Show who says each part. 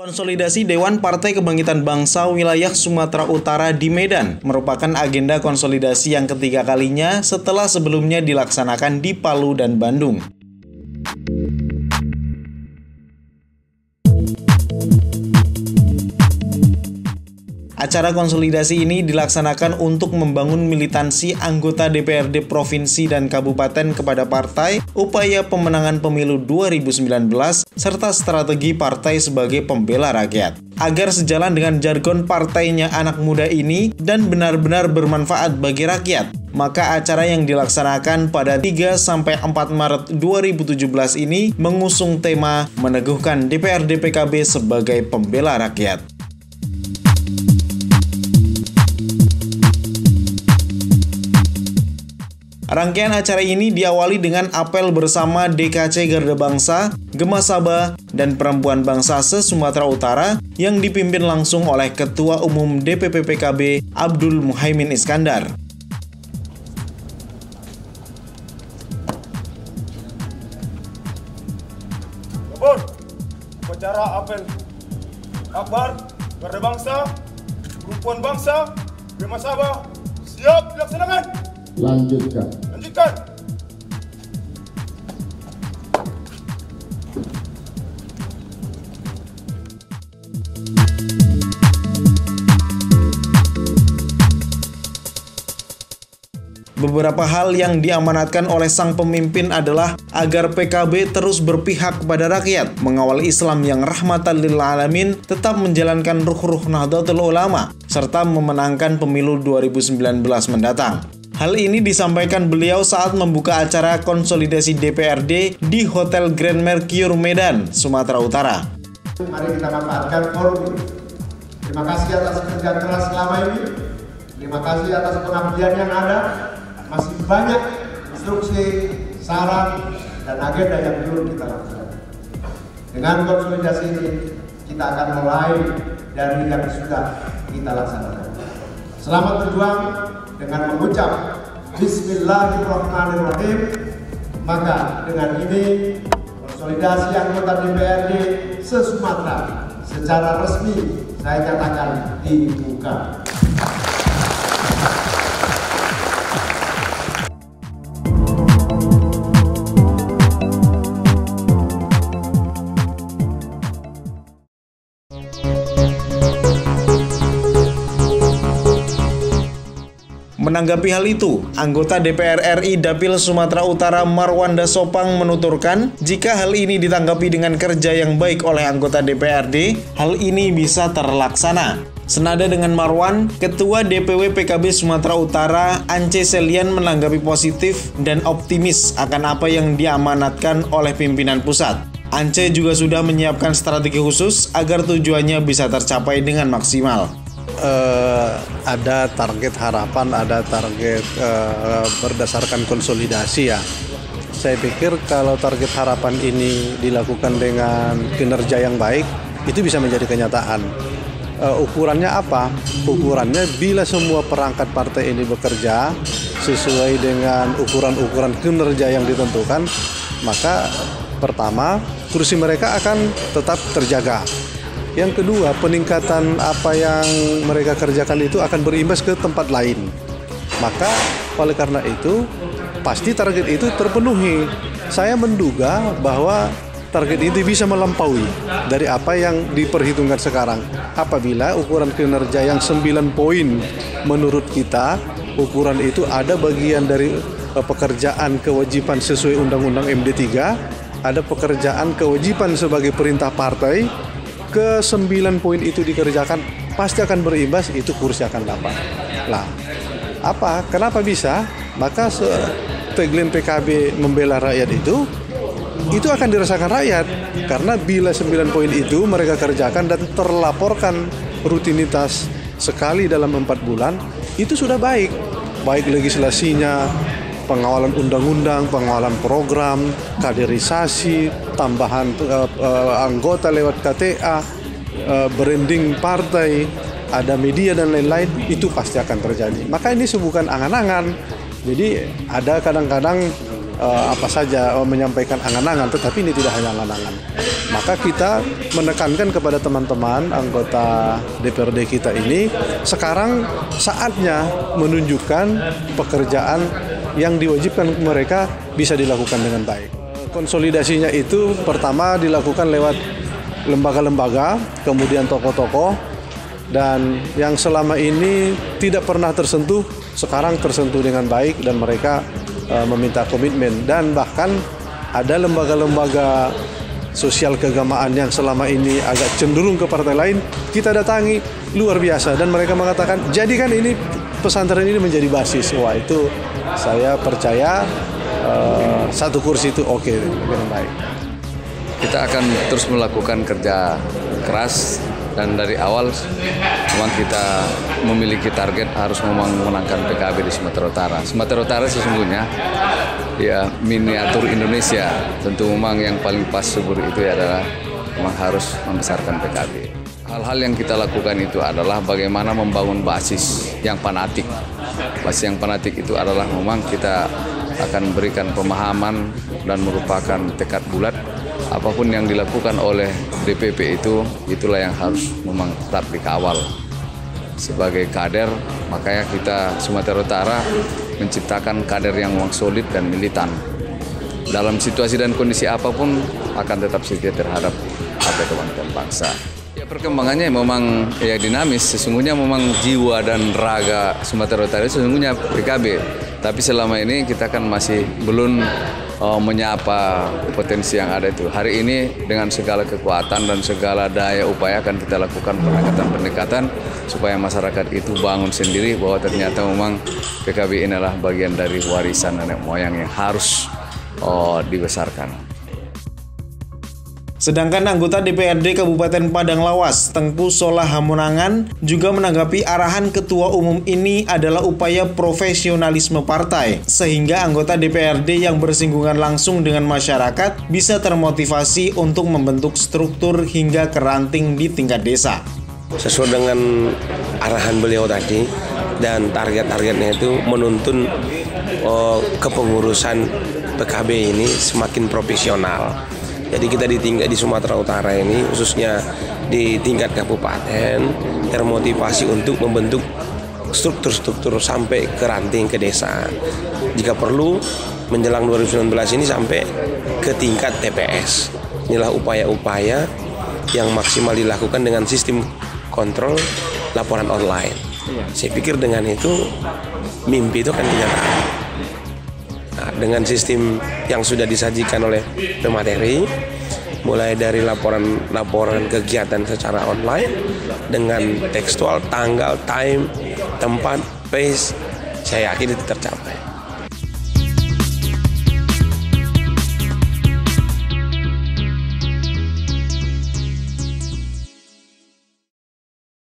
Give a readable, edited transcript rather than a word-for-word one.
Speaker 1: Konsolidasi Dewan Partai Kebangkitan Bangsa Wilayah Sumatera Utara di Medan merupakan agenda konsolidasi yang ketiga kalinya setelah sebelumnya dilaksanakan di Palu dan Bandung. Acara konsolidasi ini dilaksanakan untuk membangun militansi anggota DPRD Provinsi dan Kabupaten kepada partai, upaya pemenangan pemilu 2019, serta strategi partai sebagai pembela rakyat. Agar sejalan dengan jargon partainya anak muda ini dan benar-benar bermanfaat bagi rakyat, maka acara yang dilaksanakan pada 3-4 Maret 2017 ini mengusung tema meneguhkan DPRD PKB sebagai pembela rakyat. Rangkaian acara ini diawali dengan apel bersama DKC Garda Bangsa, Gema Sabah, dan Perempuan Bangsa se-Sumatera Utara yang dipimpin langsung oleh Ketua Umum DPP PKB Abdul Muhaimin Iskandar.
Speaker 2: Upacara apel Akbar, Garda Bangsa, Perempuan Bangsa, Gema Sabah, siap dilaksanakan.
Speaker 3: Lanjutkan.
Speaker 1: Beberapa hal yang diamanatkan oleh sang pemimpin adalah agar PKB terus berpihak kepada rakyat, mengawal Islam yang rahmatan lil alamin, tetap menjalankan ruh-ruh Nahdlatul Ulama, serta memenangkan pemilu 2019 mendatang. Hal ini disampaikan beliau saat membuka acara konsolidasi DPRD di Hotel Grand Mercure Medan, Sumatera Utara.
Speaker 3: Mari kita manfaatkan forum ini. Terima kasih atas kerja keras selama ini. Terima kasih atas pengabdian yang ada. Masih banyak instruksi, saran, dan agenda yang belum kita lakukan. Dengan konsolidasi ini, kita akan mulai dari yang sudah kita laksanakan. Selamat berjuang dengan mengucap Bismillahirrahmanirrahim. Maka dengan ini konsolidasi anggota DPRD se-Sumatera secara resmi saya katakan dibuka.
Speaker 1: Menanggapi hal itu, anggota DPR RI Dapil Sumatera Utara Marwanda Sopang menuturkan, jika hal ini ditanggapi dengan kerja yang baik oleh anggota DPRD, hal ini bisa terlaksana. Senada dengan Marwan, Ketua DPW PKB Sumatera Utara Ance Selian menanggapi positif dan optimis akan apa yang diamanatkan oleh pimpinan pusat. Ance juga sudah menyiapkan strategi khusus agar tujuannya bisa tercapai dengan maksimal.
Speaker 4: Ada target harapan, ada target berdasarkan konsolidasi ya. Saya pikir kalau target harapan ini dilakukan dengan kinerja yang baik, itu bisa menjadi kenyataan. Ukurannya apa? Ukurannya bila semua perangkat partai ini bekerja sesuai dengan ukuran-ukuran kinerja yang ditentukan, maka pertama, kursi mereka akan tetap terjaga. Yang kedua, peningkatan apa yang mereka kerjakan itu akan berimbas ke tempat lain. Maka oleh karena itu, pasti target itu terpenuhi. Saya menduga bahwa target itu bisa melampaui dari apa yang diperhitungkan sekarang. Apabila ukuran kinerja yang 9 poin menurut kita, ukuran itu ada bagian dari pekerjaan kewajiban sesuai Undang-Undang MD3, ada pekerjaan kewajiban sebagai perintah partai, ke 9 poin itu dikerjakan, pasti akan berimbas, itu kursi akan dapat. Lah, apa? Kenapa bisa? Maka tagline PKB membela rakyat itu akan dirasakan rakyat. Karena bila 9 poin itu mereka kerjakan dan terlaporkan rutinitas sekali dalam 4 bulan, itu sudah baik. Baik legislasinya, pengawalan undang-undang, pengawalan program, kaderisasi, tambahan anggota lewat KTA, branding partai, ada media dan lain-lain, itu pasti akan terjadi. Maka ini bukan angan-angan. Jadi ada kadang-kadang apa saja menyampaikan angan-angan, tetapi ini tidak hanya angan-angan. Maka kita menekankan kepada teman-teman anggota DPRD kita ini, sekarang saatnya menunjukkan pekerjaan yang diwajibkan mereka bisa dilakukan dengan baik. Konsolidasinya itu pertama dilakukan lewat lembaga-lembaga, kemudian tokoh-tokoh, dan yang selama ini tidak pernah tersentuh, sekarang tersentuh dengan baik dan mereka meminta komitmen. Dan bahkan ada lembaga-lembaga sosial keagamaan yang selama ini agak cenderung ke partai lain, kita datangi, luar biasa, dan mereka mengatakan jadikan ini pesantren ini menjadi basis. Wah, itu saya percaya satu kursi itu oke, dengan baik.
Speaker 5: Kita akan terus melakukan kerja keras, dan dari awal memang kita memiliki target harus memenangkan PKB di Sumatera Utara. Sumatera Utara sesungguhnya ya miniatur Indonesia. Tentu memang yang paling pas subur itu adalah memang harus membesarkan PKB. Hal-hal yang kita lakukan itu adalah bagaimana membangun basis yang fanatik. Basis yang fanatik itu adalah memang kita akan berikan pemahaman dan merupakan tekad bulat. Apapun yang dilakukan oleh DPP itu, itulah yang harus memang tetap dikawal. Sebagai kader, makanya kita Sumatera Utara menciptakan kader yang memang solid dan militan. Dalam situasi dan kondisi apapun akan tetap setia terhadap Partai Kebangkitan Bangsa. Ya, perkembangannya memang ya dinamis. Sesungguhnya memang jiwa dan raga Sumatera Utara sesungguhnya PKB. Tapi selama ini kita kan masih belum menyapa potensi yang ada itu. Hari ini dengan segala kekuatan dan segala daya upaya akan kita lakukan pendekatan supaya masyarakat itu bangun sendiri bahwa ternyata memang PKB ini adalah bagian dari warisan nenek moyang yang harus dibesarkan.
Speaker 1: Sedangkan anggota DPRD Kabupaten Padang Lawas, Tengku Solah Hamonangan, juga menanggapi arahan Ketua Umum ini adalah upaya profesionalisme partai, sehingga anggota DPRD yang bersinggungan langsung dengan masyarakat bisa termotivasi untuk membentuk struktur hingga ke ranting di tingkat desa.
Speaker 6: Sesuai dengan arahan beliau tadi dan target-targetnya itu menuntun kepengurusan PKB ini semakin profesional. Jadi kita di Sumatera Utara ini khususnya di tingkat kabupaten termotivasi untuk membentuk struktur-struktur sampai ke ranting ke desa. Jika perlu menjelang 2019 ini sampai ke tingkat TPS. Inilah upaya-upaya yang maksimal dilakukan dengan sistem kontrol laporan online. Saya pikir dengan itu mimpi itu akan kenyataan. Nah, dengan sistem yang sudah disajikan oleh pemateri, mulai dari laporan kegiatan secara online dengan tekstual, tanggal, time, tempat, pace, saya yakin itu tercapai.